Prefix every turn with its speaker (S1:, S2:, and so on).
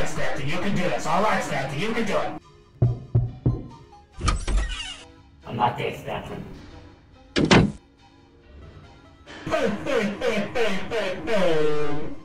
S1: right, Stanton, you can do this. All right, Stanton, you can do it. I'm not there, Stanton. Hey, hey, hey, hey, hey, hey.